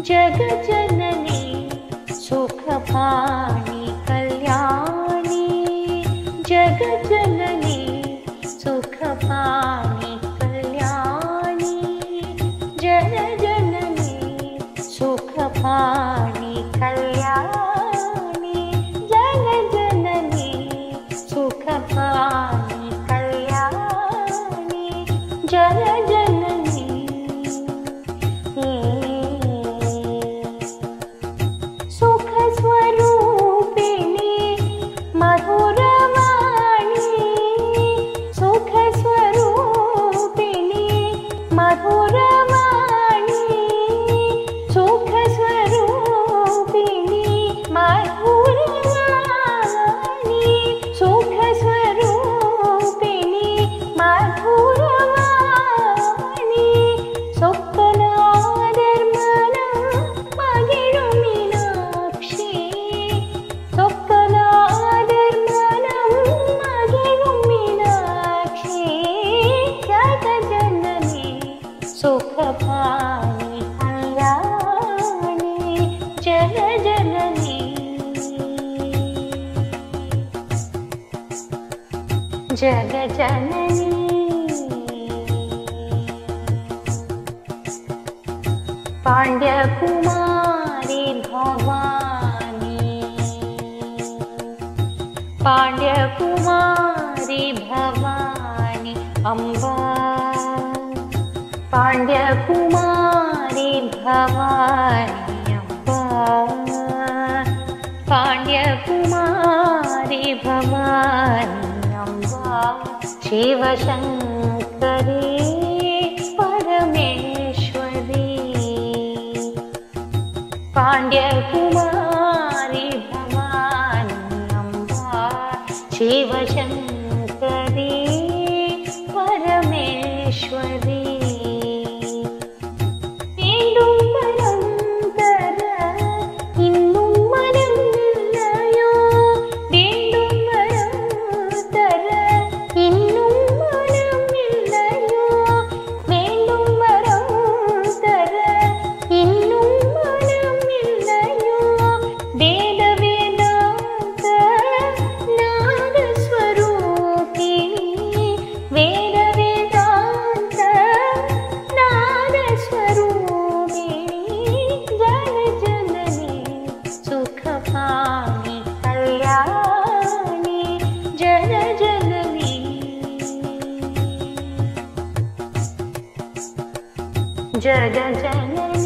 जगज्जननी सुखपाणि कल्याणी जगज्जननी सुखपाणि कल्याणी जगज्जननी सुखपाणि कल्याणी जगज्जननी सुखपाणि कल्याणी जगज्जननी सुखस्वरूपिणी मधुरवाणी सुखस्वरूपिणी मधुरवाणी सुखस्वरूपिणी मधुरवाणी सुखस्वरूपिणी मधुरवाणी சொக்கநாதர்மனம் மகிழும் மீனாட்சி சொக்கநாதர்மனம் மகிழும் மீனாட்சி ஜகஜனனி சுகபாணி கல்யாணி ஜகஜனனி जगज्जननी पांड्यकुमारी भवानी पांड्यकुमारी भवानी अम्बा पांड्यकुमारी भवानी अम्बा पांड्यकुमारी भवानी अम्बा शिवशंकरी परमेश्वरी पांड्यकुमारी भवानी अम्बा शिवशंकरी परमेश्वरी வேண்டும் வரம் தர இன்னும் மனம் இல்லையோ வேண்டும் வரம் தர இன்னும் மனம் இல்லையோ வேண்டும் வரம் தர இன்னும் மனம் இல்லையோ வேத வேதாந்த நாதஸ்வரூபிணி வேத வேதாந்த நாதஸ்வரூபிணி ஜகஜனனி சுகபாணி கல்யாணி ஜகஜனனி जगज्जननी